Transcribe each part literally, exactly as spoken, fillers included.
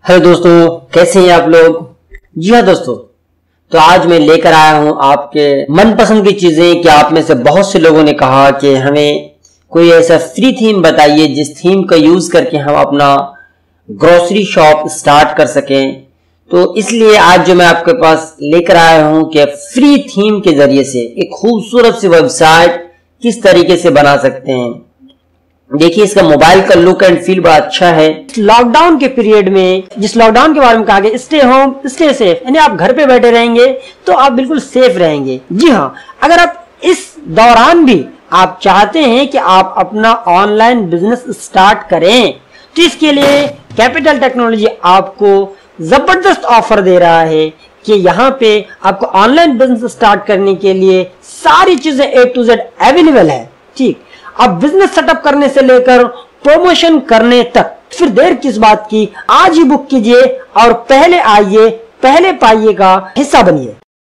Hello दोस्तों, कैसे हैं आप लोग। जी हाँ दोस्तों, तो आज मैं लेकर आया हूं आपके मनपसंद की चीजें कि आप में से बहुत से लोगों ने कहा कि हमें कोई ऐसा फ्री थीम बताइए जिस थीम का यूज करके हम अपना ग्रोसरी शॉप स्टार्ट कर सकें। तो इसलिए आज जो मैं आपके पास लेकर आया हूं कि फ्री थीम के जरिए से एक खूबसूरत सी वेबसाइट किस तरीके से बना सकते हैं। देखिए, इसका मोबाइल का लुक एंड फील बड़ा अच्छा है। लॉकडाउन के पीरियड में, जिस लॉकडाउन के बारे में कहा गया, स्टे होम स्टे सेफ, यानी आप घर पे बैठे रहेंगे तो आप बिल्कुल सेफ रहेंगे। जी हाँ, अगर आप इस दौरान भी आप चाहते हैं कि आप अपना ऑनलाइन बिजनेस स्टार्ट करें, तो इसके लिए कैपिटल टेक्नोलॉजी आपको जबरदस्त ऑफर दे रहा है कि यहाँ पे आपको ऑनलाइन बिजनेस स्टार्ट करने के लिए सारी चीजें ए टू जेड अवेलेबल है। ठीक, अब बिजनेस सेटअप करने से लेकर प्रमोशन करने तक, फिर देर किस बात की, आज ही बुक कीजिए और पहले आइए पहले पाइए का हिस्सा बनिए।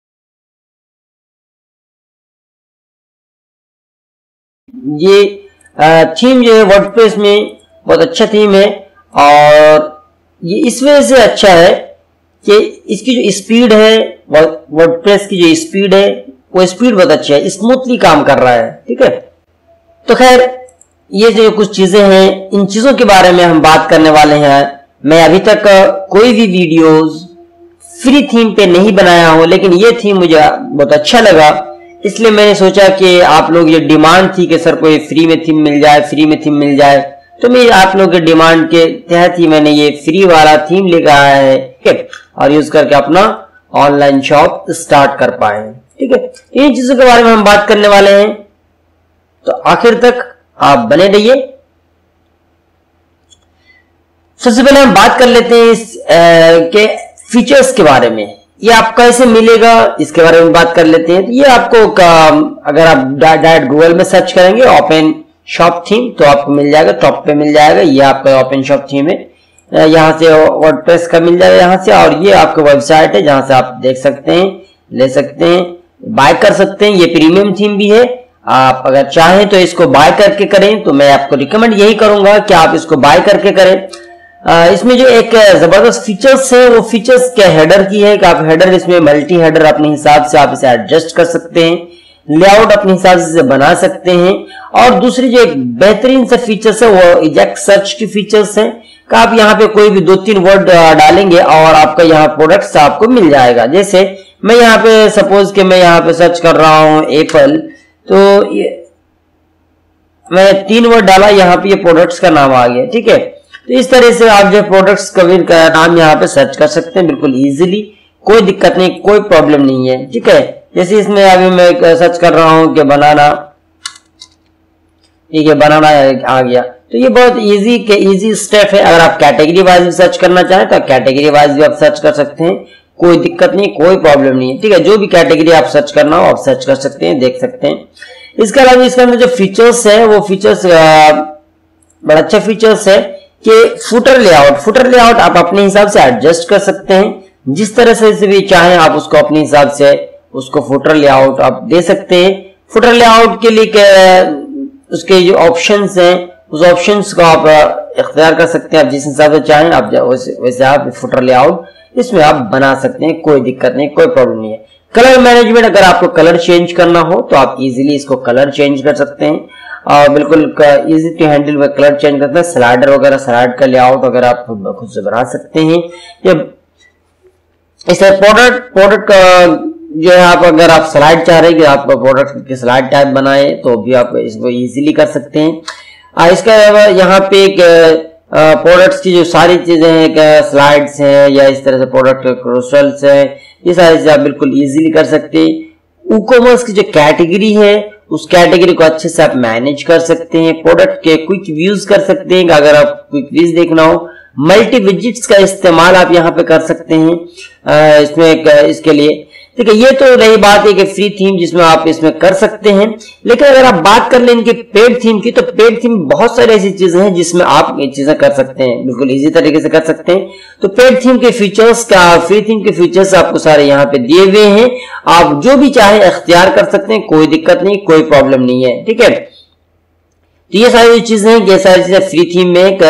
ये थीम जो है वर्डप्रेस में बहुत अच्छा थीम है और ये इस वजह से अच्छा है कि इसकी जो स्पीड है, वर्डप्रेस की जो स्पीड है वो स्पीड बहुत अच्छा है, स्मूथली काम कर रहा है। ठीक है, तो खैर ये जो कुछ चीजें हैं, इन चीजों के बारे में हम बात करने वाले हैं। मैं अभी तक कोई भी वीडियोस फ्री थीम पे नहीं बनाया हूं, लेकिन ये थीम मुझे बहुत अच्छा लगा, इसलिए मैंने सोचा कि आप लोग, ये डिमांड थी कि सर कोई फ्री में थीम मिल जाए, फ्री में थीम मिल जाए, तो मैं आप लोगों के डिमांड के तहत ही मैंने ये फ्री वाला थीम लेकर आया है। ठीक है, और यूज करके अपना ऑनलाइन शॉप स्टार्ट कर पाए। ठीक है, इन चीजों के बारे में हम बात करने वाले हैं, तो आखिर तक आप बने रहिए। सबसे पहले हम बात कर लेते हैं इस आ, के फीचर्स के बारे में। ये आपको कैसे मिलेगा इसके बारे में बात कर लेते हैं। तो ये आपको का, अगर आप डायरेक्ट गूगल में सर्च करेंगे ओपन शॉप थीम तो आपको मिल जाएगा, टॉप पे मिल जाएगा। ये आपका ओपन शॉप थीम है, यहाँ से वर्डप्रेस का मिल जाएगा यहाँ से, और ये आपका वेबसाइट है जहां से आप देख सकते हैं, ले सकते हैं, बाय कर सकते हैं। ये प्रीमियम थीम भी है, आप अगर चाहें तो इसको बाय करके करें, तो मैं आपको रिकमेंड यही करूंगा कि आप इसको बाय करके करें। आ, इसमें जो एक जबरदस्त फीचर्स है वो फीचर्स क्या हेडर की है कि आप हेडर, इसमें मल्टी हेडर अपने हिसाब से आप इसे एडजस्ट कर सकते हैं, लेआउट अपने हिसाब से बना सकते हैं। और दूसरी जो एक बेहतरीन सा फीचर्स है वो इजेक्ट सर्च की फीचर्स है कि आप यहाँ पे कोई भी दो तीन वर्ड डालेंगे और आपका यहाँ प्रोडक्ट्स आपको मिल जाएगा। जैसे मैं यहाँ पे सपोज के मैं यहाँ पे सर्च कर रहा हूँ एप्पल, तो ये मैं तीन वर्ड डाला, यहाँ पे ये प्रोडक्ट्स का नाम आ गया। ठीक है, तो इस तरह से आप जो प्रोडक्ट्स का नाम यहाँ पे सर्च कर सकते हैं बिल्कुल इजीली, कोई दिक्कत नहीं, कोई प्रॉब्लम नहीं है। ठीक है, जैसे इसमें अभी मैं सर्च कर रहा हूँ कि बनाना, ठीक है, बनाना आ गया, तो ये बहुत इजी के इजी स्टेप है। अगर आप कैटेगरी वाइज भी सर्च करना चाहें तो कैटेगरी वाइज भी आप सर्च कर सकते हैं, कोई दिक्कत नहीं, कोई प्रॉब्लम नहीं है। ठीक है, जो भी कैटेगरी आप सर्च करना हो आप सर्च कर सकते हैं, देख सकते हैं। इसके अलावा इसके अंदर जो फीचर्स है वो फीचर्स बड़ा अच्छा फीचर्स है कि फुटर लेआउट, फुटर लेआउट आप अपने हिसाब से एडजस्ट कर सकते हैं, जिस तरह से भी चाहें आप उसको अपने हिसाब से उसको फुटर लेआउट आप दे सकते हैं। फुटर लेआउट के लिए उसके जो ऑप्शंस हैं उस ऑप्शंस को आप इख्तियार कर सकते हैं, आप जिस हिसाब से चाहें आप वैसे आप फुटर लेआउट इसमें आप बना सकते हैं, कोई दिक्कत नहीं, कोई प्रॉब्लम नहीं है। कलर मैनेजमेंट, अगर आपको कलर चेंज करना हो तो आप इजीली इसको कलर चेंज कर सकते हैं और बिल्कुल इजी टू हैंडल में कलर चेंज करते हैं। स्लाइडर वगैरह, स्लाइड का लेआउट वगैरह आप खुद से बना सकते हैं। ये इस प्रोडक्ट प्रोडक्ट का जो है, आप अगर आप स्लाइड चाह रहे हैं कि आप प्रोडक्ट की स्लाइड टाइप बनाए तो भी आप इसको इजीली कर सकते हैं। इसके अलावा यहाँ पे एक प्रोडक्ट्स की जो सारी चीजें हैं, स्लाइड्स हैं या इस तरह से प्रोडक्ट क्रोशल्स है, ये सारी चीजें आप बिल्कुल इजीली कर सकते हैं। ई कॉमर्स की जो कैटेगरी है उस कैटेगरी को अच्छे से आप मैनेज कर सकते हैं। प्रोडक्ट के क्विक व्यूज कर सकते हैं, अगर आप क्विक व्यूज देखना हो, मल्टी विजिट्स का इस्तेमाल आप यहाँ पे कर सकते हैं इसमें, इसके लिए। ठीक है, ये तो रही बात है कि फ्री थीम जिसमें आप इसमें कर सकते हैं, लेकिन अगर आप बात कर लें इनके पेड थीम की, तो पेड थीम बहुत सारी ऐसी चीजें हैं जिसमें आप ये चीजें कर सकते हैं, बिल्कुल इजी तरीके से कर सकते हैं। तो पेड थीम के फीचर्स का, फ्री थीम के फीचर्स आपको सारे यहाँ पे दिए हुए हैं, आप जो भी चाहे इख्तियार कर सकते हैं, कोई दिक्कत नहीं, कोई प्रॉब्लम नहीं है। ठीक है, तो ये सारी चीजें हैं, ये सारी चीजें फ्री थीम में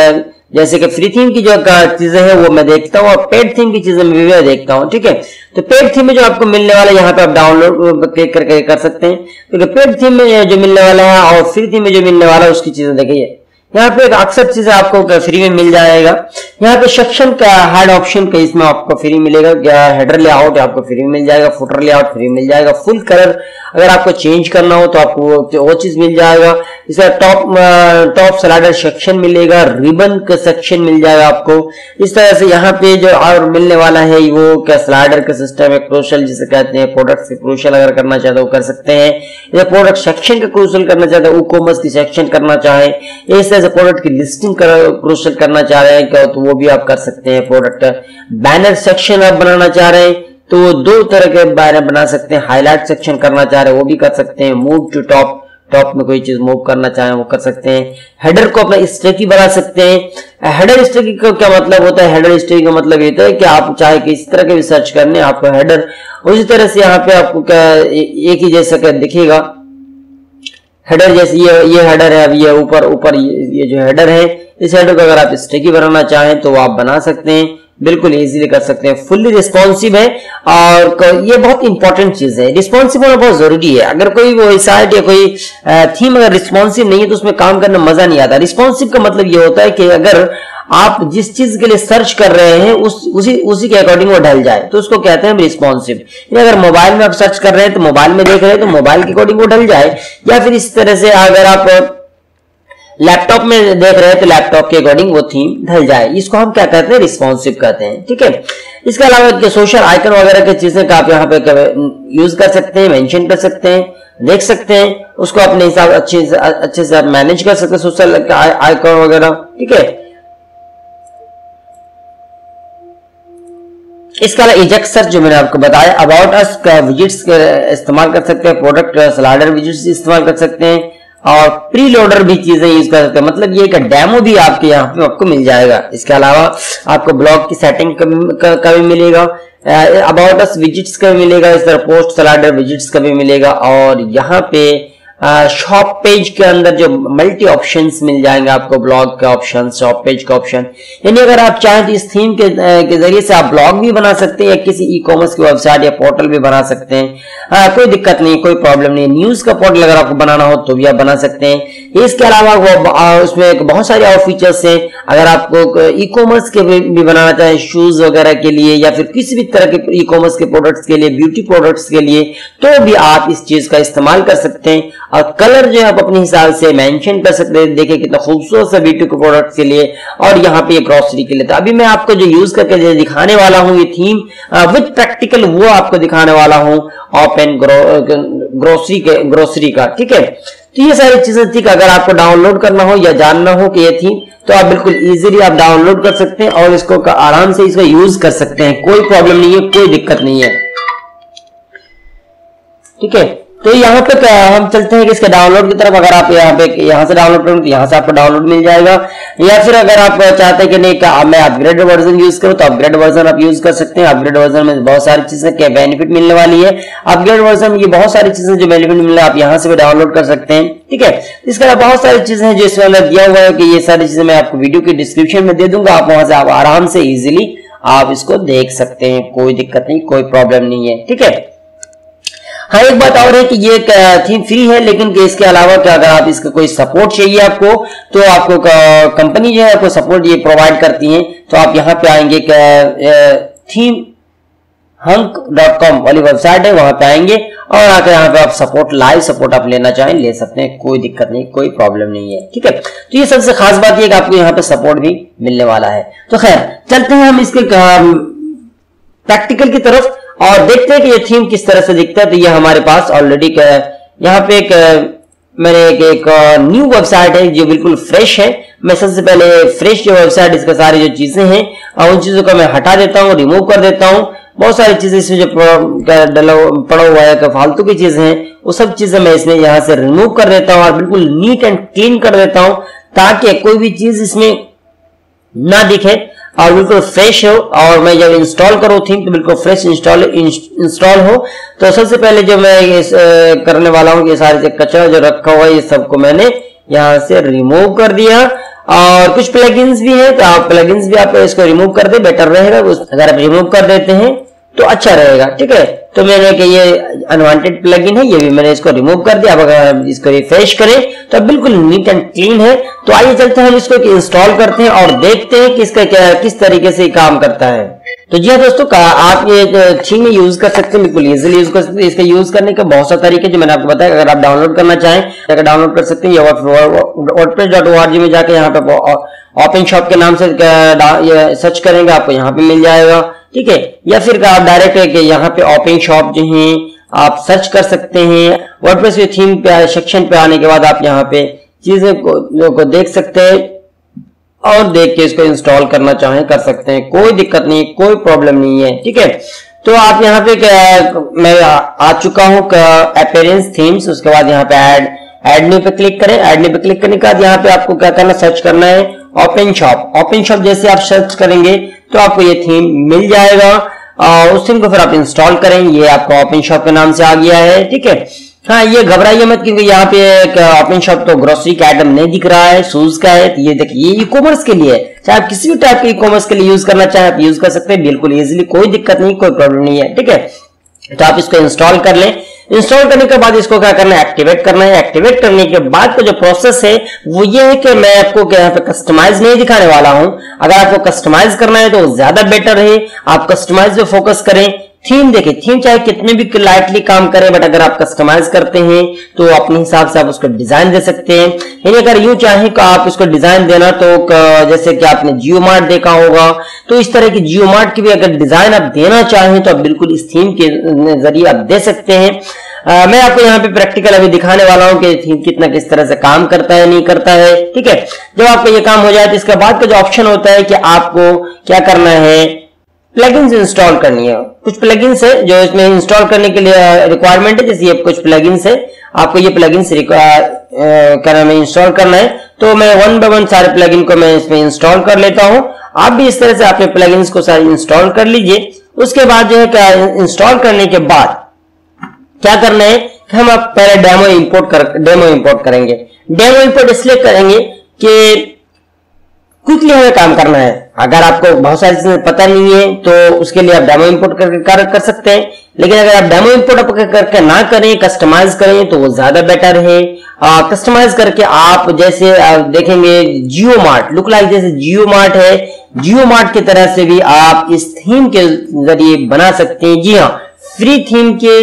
जैसे कि फ्री थीम की जो चीजें हैं वो मैं देखता हूँ और पेड थीम की चीजें भी मैं देखता हूँ, ठीक है। तो पेड थीम में जो आपको मिलने वाला है यहाँ पे आप डाउनलोड क्लिक करके कर सकते हैं, क्योंकि पेड थीम में जो मिलने वाला है और फ्री थीम में जो मिलने वाला है उसकी चीजें देखिए। यहाँ पे अक्सर चीजें आपको फ्री में मिल जाएगा। यहाँ पे सेक्शन का हेड ऑप्शन का इसमें आपको फ्री मिलेगा, हेडर लेआउट आपको फ्री में मिल जाएगा, फुटर लेआउट फ्री मिल जाएगा, फुल कलर अगर आपको चेंज करना हो तो आपको वो चीज मिल जाएगा। इसका टॉप टॉप स्लाइडर सेक्शन मिलेगा, रिबन का सेक्शन मिल जाएगा आपको। इस तरह से यहाँ पे जो और मिलने वाला है वो क्या स्लाइडर का सिस्टम है, क्रूशल जिसे कहते हैं, प्रोडक्ट से क्रूशल अगर करना चाहते हो कर सकते हैं, या प्रोडक्ट सेक्शन का क्रूशल करना चाहते हैं, ई-कॉमर्स की सेक्शन करना चाहे, इस तरह से प्रोडक्ट की लिस्टिंग कर, क्रूशल करना चाह रहे हैं क्या तो वो भी आप कर सकते हैं। प्रोडक्ट बैनर सेक्शन आप बनाना चाह रहे हैं तो वो दो तरह के बैनर बना सकते हैं, हाईलाइट सेक्शन करना चाह रहे हैं वो भी कर सकते हैं, मूव टू टॉप, टॉप में कोई चीज मूव करना चाहे वो कर सकते हैं। हेडर को अपना स्टैकी बना सकते हैं। हेडर स्टैकी का क्या मतलब होता है? हेडर स्टैकी का मतलब ये होता है कि आप चाहे किसी तरह के भी सर्च करने आपको हेडर उसी तरह से यहाँ पे आपको क्या एक ही जैसा क्या दिखेगा हेडर, जैसे ये ये हेडर है, अब ये ऊपर ऊपर ये, ये जो हेडर है इस हेडर को अगर आप स्टैकी बनाना चाहें तो आप बना सकते हैं, बिल्कुल इजीली कर सकते हैं। फुल्ली रिस्पॉन्सिव है और ये बहुत इंपॉर्टेंट चीज है, रिस्पॉन्सिव होना बहुत जरूरी है। अगर कोई वो साइट या कोई थीम अगर रिस्पॉन्सिव नहीं है तो उसमें काम करना मजा नहीं आता। रिस्पॉन्सिव का मतलब ये होता है कि अगर आप जिस चीज के लिए सर्च कर रहे हैं उस उसी उसी के अकॉर्डिंग वो ढल जाए तो उसको कहते हैं रिस्पॉन्सिव। अगर मोबाइल में आप सर्च कर रहे हैं तो मोबाइल में देख रहे हैं तो मोबाइल के अकॉर्डिंग वो ढल जाए, या फिर इस तरह से अगर आप लैपटॉप में देख रहे हैं तो लैपटॉप के अकॉर्डिंग वो थीम ढल जाए, इसको हम क्या कहते हैं? रिस्पॉन्सिव कहते हैं, ठीक है। इसके अलावा सोशल आइकन वगैरह की चीजें का आप यहाँ पे यूज कर सकते हैं, मेंशन कर सकते हैं, देख सकते हैं, उसको अपने हिसाब अच्छे से अच्छे से आप मैनेज कर सकते हैं सोशल आइकन वगैरह, ठीक है। इसके अलावा इजेक्ट सर्च जो मैंने आपको बताया, अबाउट अस का विजिट्स इस्तेमाल कर सकते हैं, प्रोडक्ट स्लाइडर विजिट्स इस्तेमाल कर सकते हैं और प्री लोडर भी चीजें यूज कर सकते हैं, मतलब ये एक डेमो भी आपके यहाँ पे आपको मिल जाएगा। इसके अलावा आपको ब्लॉग की सेटिंग का, का भी मिलेगा, अबाउट अस विजिट्स का भी मिलेगा, इस तरह पोस्ट स्लाइडर विजिट्स का भी मिलेगा और यहाँ पे शॉप पेज के अंदर जो मल्टी ऑप्शंस मिल जाएंगे आपको, ब्लॉग का ऑप्शन, शॉप पेज का ऑप्शन। यानी अगर आप चाहें तो इस थीम के, के जरिए से आप ब्लॉग भी बना सकते हैं या किसी ई कॉमर्स की वेबसाइट या पोर्टल भी बना सकते हैं, आ, कोई दिक्कत नहीं, कोई प्रॉब्लम नहीं। न्यूज का पोर्टल अगर आपको बनाना हो तो भी आप बना सकते हैं। इसके अलावा वो आ, उसमें बहुत सारे और फीचर्स हैं। अगर आपको ई कॉमर्स के भी, भी बनाना चाहें, शूज वगैरह के लिए या फिर किसी भी तरह के ई कॉमर्स के प्रोडक्ट्स के लिए, ब्यूटी प्रोडक्ट्स के लिए, तो भी आप इस चीज का इस्तेमाल कर सकते हैं और कलर जो है आप अपने हिसाब से मेंशन कर सकते हैं। देखिए कितना खूबसूरत सा ब्यूटी के प्रोडक्ट के लिए और यहाँ पे ग्रोसरी के लिए। तो अभी मैं आपको जो यूज करके दिखाने वाला हूँ ये थीम विद प्रैक्टिकल, वो आपको दिखाने वाला हूँ ओपन ग्रोसरी के ग्रोसरी का, ठीक है। तो ये सारी चीजें ठीक, अगर आपको डाउनलोड करना हो या जानना हो कि ये थीम, तो आप बिल्कुल इजीली आप डाउनलोड कर सकते हैं और इसको आराम से इसका यूज कर सकते हैं, कोई प्रॉब्लम नहीं है, कोई दिक्कत नहीं है, ठीक है। तो यहाँ पे हम चलते हैं कि इसके डाउनलोड की तरफ। अगर आप यहाँ पे यहाँ से डाउनलोड करेंगे तो यहाँ से आपको डाउनलोड मिल जाएगा, या फिर अगर आप चाहते हैं कि नहीं कि मैं अपग्रेड वर्जन यूज करूँ तो अपग्रेड वर्जन आप यूज कर सकते हैं। अपग्रेड वर्जन में बहुत सारी चीजें क्या बेनिफिट मिलने वाली है। अपग्रेड वर्जन में ये बहुत सारी चीजें जो बेनिफिट मिल रहा है आप यहाँ से भी डाउनलोड कर सकते हैं, ठीक है। इसके अलावा बहुत सारी चीजें हैं जो इसमें अंदर दिया हुआ है कि ये सारी चीजें मैं आपको वीडियो की डिस्क्रिप्शन में दे दूंगा, आप वहां से आप आराम से इजिली आप इसको देख सकते हैं, कोई दिक्कत नहीं, कोई प्रॉब्लम नहीं है, ठीक है। हाँ, एक बात और है कि ये थीम फ्री है, लेकिन कि इसके अलावा क्या अगर आप इसका कोई सपोर्ट चाहिए आपको तो आपको कंपनी जो है आपको सपोर्ट ये प्रोवाइड करती है। तो आप यहाँ पे आएंगे, थीम हंक डॉट कॉम वाली वेबसाइट है, वहां पे आएंगे और आकर यहाँ पे आप सपोर्ट, लाइव सपोर्ट आप लेना चाहें ले सकते हैं, कोई दिक्कत नहीं, कोई प्रॉब्लम नहीं है, ठीक है। तो ये सबसे खास बात ये कि आपको यहाँ पे सपोर्ट भी मिलने वाला है। तो खैर चलते हैं हम इसके प्रैक्टिकल की तरफ और देखते हैं कि ये थीम किस तरह से दिखता है। तो ये हमारे पास ऑलरेडी यहाँ पे एक मैंने एक, एक न्यू वेबसाइट है जो बिल्कुल फ्रेश है। मैं सबसे पहले फ्रेश जो वेबसाइट, इसका सारी जो चीजें हैं उन चीजों को मैं हटा देता हूँ, रिमूव कर देता हूँ। बहुत सारी चीजें इसमें जो पड़ा हुआ है, फालतू की चीजें हैं, वो सब चीजें मैं इसमें यहाँ से रिमूव कर देता हूँ और बिल्कुल नीट एंड क्लीन कर देता हूँ ताकि कोई भी चीज इसमें ना दिखे और बिल्कुल फ्रेश हो। और मैं जब इंस्टॉल करूँ थीम तो बिल्कुल फ्रेश इंस्टॉल इंस्टॉल हो। तो सबसे पहले जो मैं ये करने वाला हूँ, ये सारे कचरा जो रखा हुआ है ये सबको मैंने यहाँ से रिमूव कर दिया और कुछ प्लगइन्स भी है, तो आप प्लगइन्स भी आप इसको रिमूव कर दे, बेटर रहेगा। अगर आप रिमूव कर देते हैं तो अच्छा रहेगा, ठीक है। तो मैंने कि ये अनवांटेड प्लगइन है, ये भी मैंने इसको रिमूव कर दिया। अब अगर इसको रिफ्रेश करें तो बिल्कुल नीट एंड क्लीन है। तो आइए चलते हैं हम इसको इंस्टॉल करते हैं और देखते हैं कि इसका क्या किस तरीके से काम करता है। तो जी हाँ दोस्तों, आप ये थीम यूज कर सकते हैं, बिल्कुल इजीली यूज कर सकते हैं। इसका यूज करने के बहुत सारे तरीके जो मैंने आपको बताया, अगर आप डाउनलोड करना चाहें अगर डाउनलोड कर सकते हैं, या WordPress dot O R G में जाके यहाँ पे ओपन शॉप के नाम से सर्च करेंगे, आपको यहाँ पे मिल जाएगा, ठीक है। या फिर आप डायरेक्ट यहाँ पे ओपन शॉप जो है आप सर्च कर सकते हैं। वर्डप्रेस के थीम पे सेक्शन पे आने के बाद आप यहाँ पे चीजें को, को देख सकते हैं और देख के इसको इंस्टॉल करना चाहें कर सकते हैं, कोई दिक्कत नहीं, कोई प्रॉब्लम नहीं है, ठीक है। तो आप यहाँ पे मैं आ, आ चुका हूँ अपीयरेंस थीम्स, उसके बाद यहाँ पे ऐड ऐड न्यू पे क्लिक करें। ऐड न्यू पे क्लिक करने के बाद यहाँ पे आपको क्या करना, सर्च करना है ओपन शॉप। ओपन शॉप जैसे आप सर्च करेंगे तो आपको ये थीम मिल जाएगा और उस थीम को फिर आप इंस्टॉल करें। ये आपका ओपन शॉप के नाम से आ गया है, ठीक है। हाँ, ये घबराइए मत, क्योंकि यहाँ पे ओपन शॉप तो ग्रोसरी का आइटम नहीं दिख रहा है, शूज का है। ये देखिए, ये ई कॉमर्स के लिए है, चाहे आप किसी भी टाइप के ई कॉमर्स के लिए यूज करना चाहें आप यूज कर सकते हैं, बिल्कुल इजीली, कोई दिक्कत नहीं, कोई प्रॉब्लम नहीं है, ठीक है। तो आप इसको इंस्टॉल कर लें। इंस्टॉल करने के बाद इसको क्या करना है, एक्टिवेट करना है। एक्टिवेट करने के बाद का जो प्रोसेस है वो ये है कि मैं आपको यहाँ पे कस्टमाइज नहीं दिखाने वाला हूं। अगर आपको कस्टमाइज करना है तो ज्यादा बेटर है आप कस्टमाइज पे फोकस करें। थीम देखिए, थीम चाहे कितने भी लाइटली काम करे, बट अगर आप कस्टमाइज करते हैं तो अपने हिसाब से आप उसको डिजाइन दे सकते हैं। यानी अगर यूं चाहें तो आप इसको डिजाइन देना, तो जैसे कि आपने जियो मार्ट देखा होगा, तो इस तरह की जियो मार्ट की भी अगर डिजाइन आप देना चाहें तो आप बिल्कुल इस थीम के जरिए आप दे सकते हैं। आ, मैं आपको यहाँ पे प्रैक्टिकल अभी दिखाने वाला हूँ कि थीम कितना किस तरह से काम करता है नहीं करता है, ठीक है। जब आपको ये काम हो जाए तो इसके बाद का जो ऑप्शन होता है कि आपको क्या करना है, प्लगइन्स इंस्टॉल करनी है। कुछ प्लगइन्स है जो इसमें इंस्टॉल करने के लिए रिक्वायरमेंट है, जैसे ये कुछ प्लगइन्स है, आपको ये प्लगइन्स करना में इंस्टॉल करना है। तो मैं वन बाय वन सारे प्लगइन को मैं इसमें इंस्टॉल कर लेता हूं। आप भी इस तरह से अपने प्लगइन्स को सारे इंस्टॉल कर लीजिए। उसके बाद जो है क्या, इंस्टॉल करने के बाद क्या करना है कि हम आप पहले डेमो इंपोर्ट कर डेमो इंपोर्ट करेंगे। डेमो इंपोर्ट इसलिए करेंगे कि क्विकली हमें काम करना है। अगर आपको बहुत सारी चीजें पता नहीं है तो उसके लिए आप डेमो इंपोर्ट कर, कर, कर सकते हैं, लेकिन अगर आप डेमो इंपोर्ट करके ना करें, कस्टमाइज करें तो वो ज्यादा बेटर है। कस्टमाइज करके आप जैसे आ, देखेंगे जियो मार्ट लुक लाइक जैसे जियो मार्ट है, जियो मार्ट की तरह से भी आप इस थीम के जरिए बना सकते हैं। जी हाँ, फ्री थीम के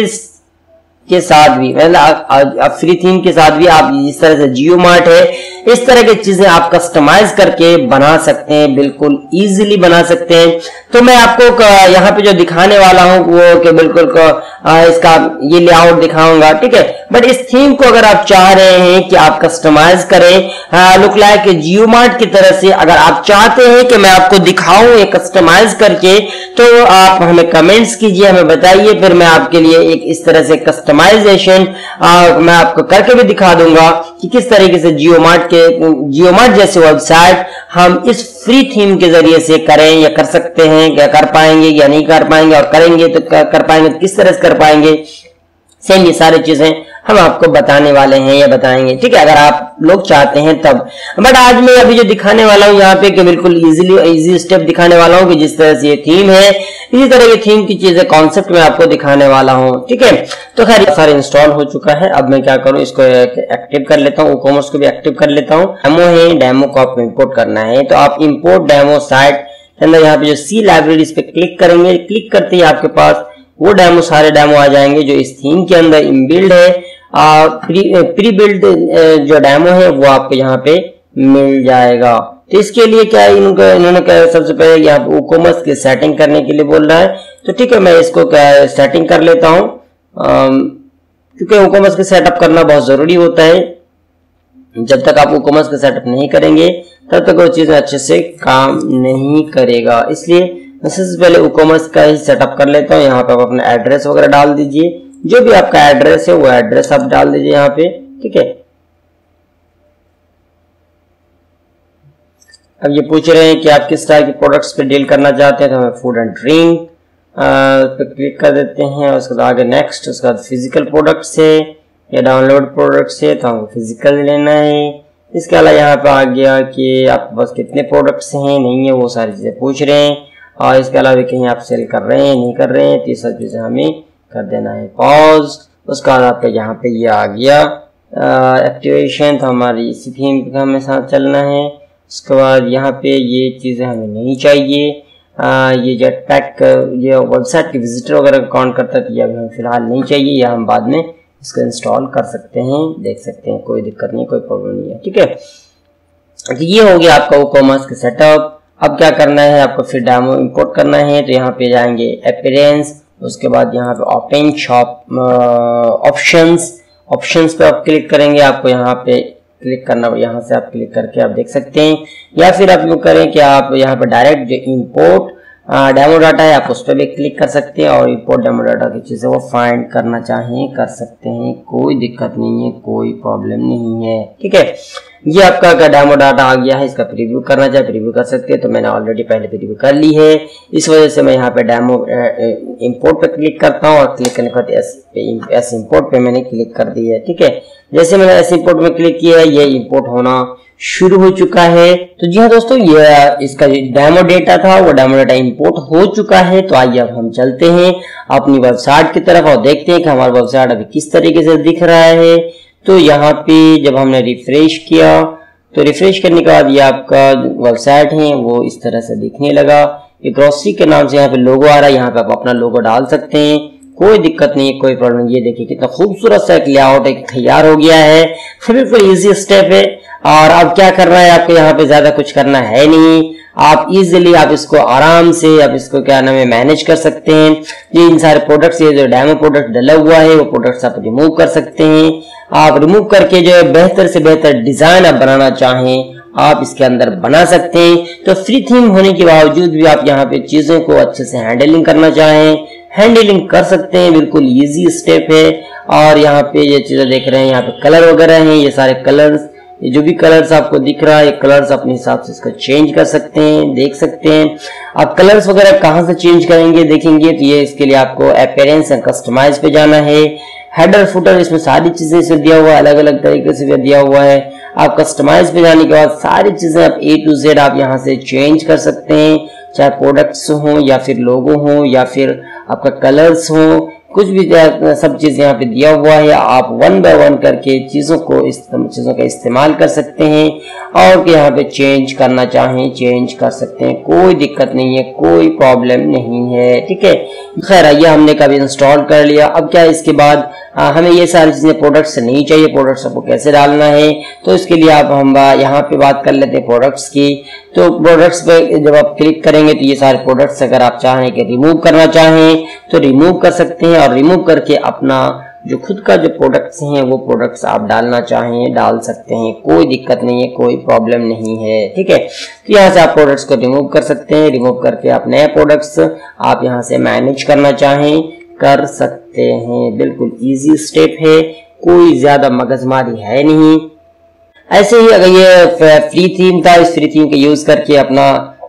के साथ भी, मतलब फ्री थीम के साथ भी आप इस तरह से जियो मार्ट है, इस तरह की चीजें आप कस्टमाइज करके बना सकते हैं, बिल्कुल इजीली बना सकते हैं। तो मैं आपको यहाँ पे जो दिखाने वाला हूँ वो कि बिल्कुल इसका ये लेआउट दिखाऊंगा, ठीक है। बट इस थीम को अगर आप चाह रहे हैं कि आप कस्टमाइज करें लुक लाइक जियो मार्ट की तरह से, अगर आप चाहते हैं कि मैं आपको दिखाऊं ये कस्टमाइज करके, तो आप हमें कमेंट्स कीजिए, हमें बताइए, फिर मैं आपके लिए एक इस तरह से कस्टमाइजेशन मैं आपको करके भी दिखा दूंगा कि किस तरीके से जियो मार्ट के जियो मार्ट जैसे वेबसाइट हम इस फ्री थीम के जरिए से करें या कर सकते हैं, क्या कर पाएंगे या नहीं कर पाएंगे, और करेंगे तो कर पाएंगे तो किस तरह से कर पाएंगे। सेम ये सारी चीजें हम आपको बताने वाले हैं या बताएंगे, ठीक है, अगर आप लोग चाहते हैं तब। बट आज मैं अभी जो दिखाने वाला हूँ यहाँ पे कि बिल्कुल इजीली इजी स्टेप दिखाने वाला हूँ कि जिस तरह से ये थीम है, इसी तरह की थीम की चीजें कॉन्सेप्ट में आपको दिखाने वाला हूँ, ठीक है। तो खैर सारा इंस्टॉल हो चुका है। अब मैं क्या करूँ, इसको एक्टिव कर लेता हूँ, कॉमर्स को भी एक्टिव कर लेता हूँ। डेमो है, डेमो को आपको इम्पोर्ट करना है, तो आप इम्पोर्ट डेमो साइट के अंदर यहाँ पे जो सी लाइब्रेरी पे क्लिक करेंगे, क्लिक करते ही आपके पास वो डेमो सारे डेमो आ जाएंगे जो इस थीम के अंदर इनबिल्ड है। आ, प्री प्री बिल्ड जो डेमो है वो आपको यहाँ पे मिल जाएगा। तो इसके लिए क्या इनको इन्होंने क्या सबसे पहले यहाँ पे कॉमर्स की सेटिंग करने के लिए बोल रहा है, तो ठीक है मैं इसको क्या सेटिंग कर लेता हूँ, क्योंकि कॉमर्स की सेटअप करना बहुत जरूरी होता है। जब तक आप कॉमर्स का सेटअप नहीं करेंगे तब तक वो चीजें अच्छे से काम नहीं करेगा, इसलिए मैं सबसे पहले कॉमर्स का ही सेटअप कर लेता हूँ। यहाँ पे आप अपना एड्रेस वगैरह डाल दीजिए, जो भी आपका एड्रेस है वो एड्रेस आप डाल दीजिए यहाँ पे, ठीक है। अब ये पूछ रहे हैं कि आप किस तरह के प्रोडक्ट्स पे डील करना चाहते हैं, तो हमें फूड एंड ड्रिंक पे क्लिक कर देते हैं। उसके बाद आगे नेक्स्ट, उसके बाद फिजिकल प्रोडक्ट्स है या डाउनलोड प्रोडक्ट्स है, तो हमको फिजिकल लेना है। इसके अलावा यहाँ पे आ गया कि आपके पास कितने प्रोडक्ट्स हैं, नहीं है, वो सारी चीज़ें पूछ रहे हैं। और इसके अलावा कहीं आप सेल कर रहे हैं, नहीं कर रहे हैं, तो ये सब चीज़ें हमें कर देना है पॉज। उसके बाद आपका यहाँ पे ये आ गया एक्टिवेशन, तो हमारी इसी थीम का हमें साथ चलना है। उसके बाद यहाँ पे ये चीज़ें हमें नहीं चाहिए। आ, ये जेट पैक ये वेबसाइट के विजिटर वगैरह काउंट करता है, तो ये अभी हमें फिलहाल नहीं चाहिए, या हम बाद में इसको इंस्टॉल कर सकते हैं, देख सकते हैं, कोई दिक्कत नहीं, कोई प्रॉब्लम नहीं है। ठीक है, तो ये हो गया आपका वो कॉमर्स के सेटअप। अब क्या करना है, आपको फिर डेमो इंपोर्ट करना है। तो यहाँ पे जाएंगे अपीयरेंस, उसके बाद यहाँ पे ओपन शॉप ऑप्शंस, ऑप्शंस पे आप क्लिक करेंगे। आपको यहाँ पे क्लिक करना, यहाँ से आप क्लिक करके आप देख सकते हैं, या फिर आप यूँ करें कि आप यहाँ पे डायरेक्ट जो इंपोर्ट डेमो डाटा है आप उस पर भी क्लिक कर सकते हैं, और इंपोर्ट डेमो डाटा की चीज़ें वो फाइंड करना चाहें कर सकते हैं, कोई दिक्कत नहीं है, कोई प्रॉब्लम नहीं है। ठीक है, ये आपका डेमो डाटा आ गया है, इसका प्रीव्यू करना चाहे प्रीव्यू कर सकते हैं। तो मैंने ऑलरेडी पहले प्रीव्यू कर ली है, इस वजह से मैं यहाँ पे डेमो इंपोर्ट पे क्लिक करता हूँ, और क्लिक करने के बाद एस इंपोर्ट पे मैंने क्लिक कर दी है। ठीक है, जैसे मैंने एस इंपोर्ट में क्लिक किया है, ये इंपोर्ट होना शुरू हो चुका है। तो जी हाँ दोस्तों, ये इसका जो डेमो डेटा था वो डेमो डेटा इंपोर्ट हो चुका है। तो आइए अब हम चलते हैं अपनी वेबसाइट की तरफ और देखते हैं कि हमारा वेबसाइट अभी किस तरीके से दिख रहा है। तो यहाँ पे जब हमने रिफ्रेश किया, तो रिफ्रेश करने के बाद ये आपका वेबसाइट है वो इस तरह से दिखने लगा। ये ग्रोसरी के नाम से यहाँ पे लोगो आ रहा है, यहाँ पे आप अपना लोगो डाल सकते हैं, कोई दिक्कत नहीं है, कोई प्रॉब्लम नहीं। ये देखिए कितना खूबसूरत सा एक लेआउट एक तैयार हो गया है, बिल्कुल इजी स्टेप है। और अब क्या करना है, आपको यहाँ पे ज्यादा कुछ करना है नहीं, आप इजीली आप इसको आराम से आप इसको क्या नाम है मैनेज कर सकते हैं। ये इन सारे प्रोडक्ट्स, ये जो डेमो प्रोडक्ट डला हुआ है वो प्रोडक्ट्स आप रिमूव कर सकते हैं। आप रिमूव करके जो है बेहतर से बेहतर डिजाइन आप बनाना चाहें आप इसके अंदर बना सकते हैं। तो फ्री थीम होने के बावजूद भी आप यहाँ पे चीजों को अच्छे से हैंडलिंग करना चाहें हैंडलिंग कर सकते हैं, बिल्कुल इजी स्टेप है। और यहाँ पे ये चीजें देख रहे हैं, यहाँ पे कलर वगैरह हैं, ये सारे कलर्स, ये जो भी कलर्स आपको दिख रहा है, ये कलर्स अपने हिसाब से इसको चेंज कर सकते हैं, देख सकते हैं। आप कलर्स वगैरह कहाँ से चेंज करेंगे देखेंगे, तो ये इसके लिए आपको अपीयरेंस एंड कस्टमाइज पे जाना है। हेडर फुटर इसमें सारी चीजें इसमें दिया हुआ है, अलग अलग तरीके से दिया हुआ है। आप कस्टमाइज पे जाने के बाद सारी चीजें आप ए टू जेड आप यहाँ से चेंज कर सकते हैं, चाहे प्रोडक्ट्स हो या फिर लोगो हो या फिर आपका कलर्स हो, कुछ भी सब चीज यहाँ पे दिया हुआ है। आप वन बाय वन करके चीजों को इस चीजों का इस्तेमाल कर सकते हैं, और यहाँ पे चेंज करना चाहें चेंज कर सकते हैं, कोई दिक्कत नहीं है, कोई प्रॉब्लम नहीं है। ठीक है, खैर ये हमने कभी इंस्टॉल कर लिया। अब क्या इसके बाद आ, हमें ये सारी चीजें प्रोडक्ट्स नहीं चाहिए, प्रोडक्ट्स आपको कैसे डालना है, तो इसके लिए आप हम यहाँ पे बात कर लेते हैं प्रोडक्ट्स की। तो प्रोडक्ट्स पे जब आप क्लिक करेंगे तो ये सारे प्रोडक्ट्स अगर आप चाहें कि रिमूव करना चाहें तो रिमूव कर सकते हैं, और रिमूव करके अपना जो खुद का जो प्रोडक्ट्स हैं वो प्रोडक्ट्स आप डालना चाहें डाल सकते हैं, कोई दिक्कत नहीं है, कोई प्रॉब्लम नहीं है। ठीक है, तो यहाँ से आप प्रोडक्ट्स को रिमूव कर सकते हैं, रिमूव करके आप नए प्रोडक्ट्स आप यहाँ से मैनेज करना चाहें कर सकते हैं, बिल्कुल इजी स्टेप है, कोई ज्यादा मगजमारी है नहीं। ऐसे ही अगर ये फ्री थीम था, इस फ्री थीम के यूज करके अपना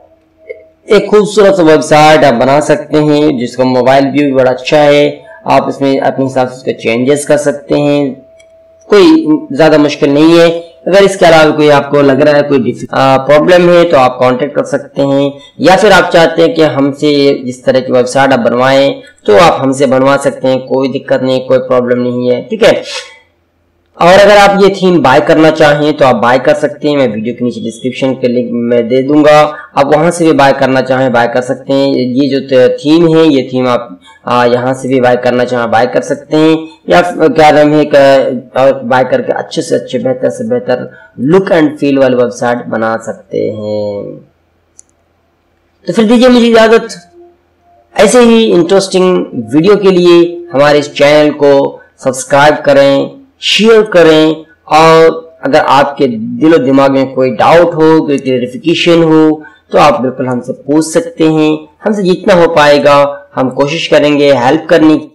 एक खूबसूरत वेबसाइट आप बना सकते हैं, जिसका मोबाइल व्यू भी बड़ा अच्छा है। आप इसमें अपने हिसाब से उसके चेंजेस कर सकते हैं, कोई ज्यादा मुश्किल नहीं है। अगर इसके अलावा कोई आपको लग रहा है कोई प्रॉब्लम है तो आप कांटेक्ट कर सकते हैं, या फिर आप चाहते हैं कि हमसे जिस तरह की वेबसाइट आप बनवाएं तो आप हमसे बनवा सकते हैं, कोई दिक्कत नहीं, कोई प्रॉब्लम नहीं है। ठीक है, और अगर आप ये थीम बाय करना चाहें तो आप बाय कर सकते हैं, मैं वीडियो के नीचे डिस्क्रिप्शन के लिंक में दे दूंगा, आप वहां से भी बाय करना चाहें बाय कर सकते हैं। ये जो थीम है ये थीम आप यहाँ से भी बाय करना चाहें बाय कर सकते हैं, या क्या नाम है बाय करके अच्छे से अच्छे बेहतर से बेहतर लुक एंड फील वाली वेबसाइट बना सकते हैं। तो फिर दीजिए मुझे इजाजत, ऐसे ही इंटरेस्टिंग वीडियो के लिए हमारे इस चैनल को सब्सक्राइब करें, शेयर करें, और अगर आपके दिलो दिमाग में कोई डाउट हो, कोई क्लैरिफिकेशन हो तो आप बिल्कुल हमसे पूछ सकते हैं। हमसे जितना हो पाएगा हम कोशिश करेंगे हेल्प करने की।